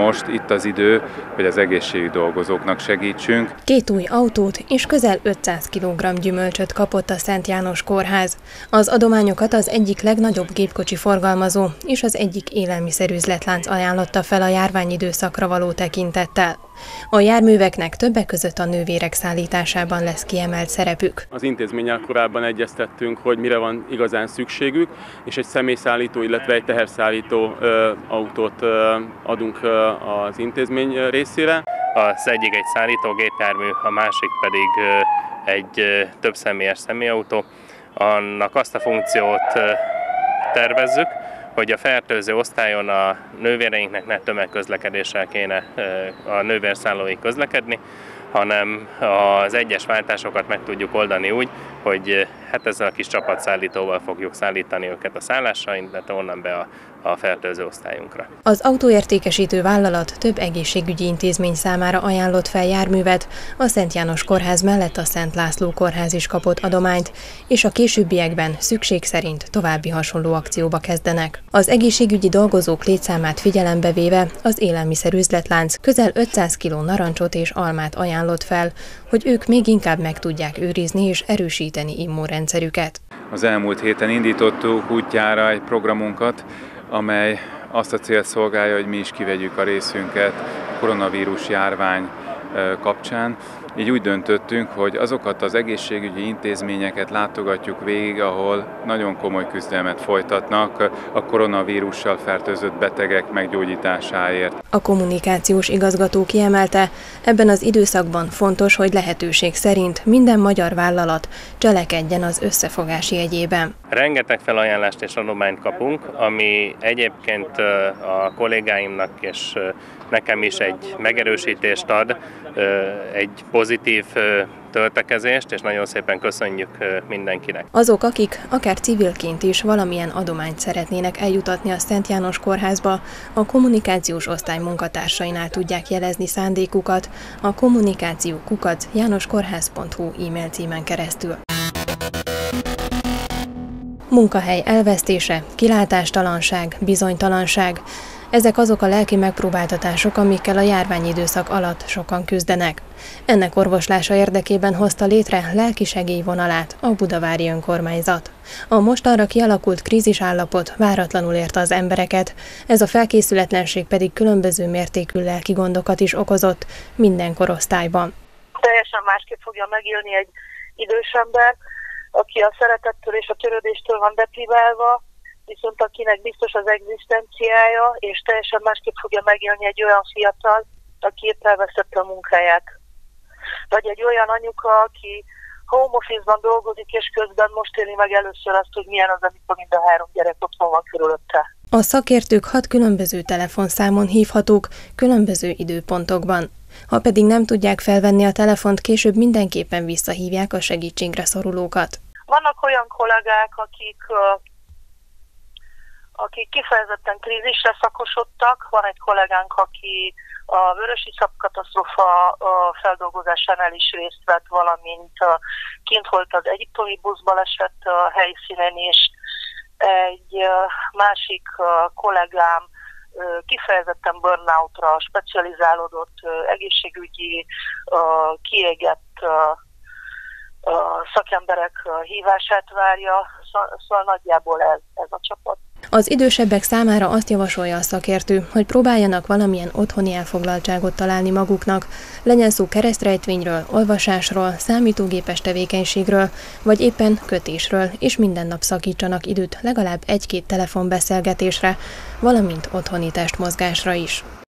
Most itt az idő, hogy az egészségügyi dolgozóknak segítsünk. 2 új autót és közel 500 kg gyümölcsöt kapott a Szent János Kórház. Az adományokat az egyik legnagyobb gépkocsi forgalmazó és az egyik élelmiszerüzletlánc ajánlotta fel a járványidőszakra való tekintettel. A járműveknek többek között a nővérek szállításában lesz kiemelt szerepük. Az intézménnyel korábban egyeztettünk, hogy mire van igazán szükségük, és egy személyszállító, illetve egy teherszállító autót adunk az intézmény részére. Az egyik egy szállítógépjármű, a másik pedig egy több személyes személyautó. Annak azt a funkciót tervezzük, hogy a fertőző osztályon a nővéreinknek ne tömegközlekedéssel kéne a nővérszállóig közlekedni, hanem az egyes váltásokat meg tudjuk oldani úgy, hogy ezzel a kis csapatszállítóval fogjuk szállítani őket a szállásra, illetve onnan be a fertőző osztályunkra. Az autóértékesítő vállalat több egészségügyi intézmény számára ajánlott fel járművet, a Szent János Kórház mellett a Szent László Kórház is kapott adományt, és a későbbiekben szükség szerint további hasonló akcióba kezdenek. Az egészségügyi dolgozók létszámát figyelembe véve az élelmiszerüzletlánc közel 500 kg narancsot és almát ajánlott fel, hogy ők még inkább meg tudják őrizni és erősíteni immunrendszerüket. Az elmúlt héten indítottuk útjára egy programunkat, amely azt a célt szolgálja, hogy mi is kivegyük a részünket a koronavírus járvány kapcsán. Így úgy döntöttünk, hogy azokat az egészségügyi intézményeket látogatjuk végig, ahol nagyon komoly küzdelmet folytatnak a koronavírussal fertőzött betegek meggyógyításáért. A kommunikációs igazgató kiemelte, ebben az időszakban fontos, hogy lehetőség szerint minden magyar vállalat cselekedjen az összefogás jegyében. Rengeteg felajánlást és adományt kapunk, ami egyébként a kollégáimnak és nekem is egy megerősítést ad, egy pozitív töltekezést, és nagyon szépen köszönjük mindenkinek. Azok, akik akár civilként is valamilyen adományt szeretnének eljutatni a Szent János Kórházba, a kommunikációs osztály munkatársainál tudják jelezni szándékukat a kommunikáció@janoskorház.hu e-mail címen keresztül. Munkahely elvesztése, kilátástalanság, bizonytalanság. Ezek azok a lelki megpróbáltatások, amikkel a járványidőszak alatt sokan küzdenek. Ennek orvoslása érdekében hozta létre lelkisegélyvonalát a budavári önkormányzat. A mostanra kialakult krízisállapot váratlanul érte az embereket, ez a felkészületlenség pedig különböző mértékű lelki gondokat is okozott minden korosztályban. Teljesen másképp fogja megélni egy idős ember, aki a szeretettől és a törődéstől van depriválva, viszont akinek biztos az egzisztenciája, és teljesen másképp fogja megélni egy olyan fiatal, aki épp elvesztette a munkáját. Vagy egy olyan anyuka, aki home office-ban dolgozik, és közben most éli meg először azt, hogy milyen az, amikor mind a 3 gyerek otthon van körülötte. A szakértők 6 különböző telefonszámon hívhatók, különböző időpontokban. Ha pedig nem tudják felvenni a telefont, később mindenképpen visszahívják a segítségre szorulókat. Vannak olyan kollégák, akik kifejezetten krízisre szakosodtak. Van egy kollégánk, aki a vörösiszap katasztrófa feldolgozásánál is részt vett, valamint kint volt az egyiptomi buszbaleset helyszínen is. Egy másik kollégám kifejezetten burnoutra specializálódott, egészségügyi, kiégett szakemberek hívását várja, szóval nagyjából ez a csapat. Az idősebbek számára azt javasolja a szakértő, hogy próbáljanak valamilyen otthoni elfoglaltságot találni maguknak, legyen szó keresztrejtvényről, olvasásról, számítógépes tevékenységről, vagy éppen kötésről, és minden nap szakítsanak időt legalább 1-2 telefonbeszélgetésre, valamint otthoni testmozgásra is.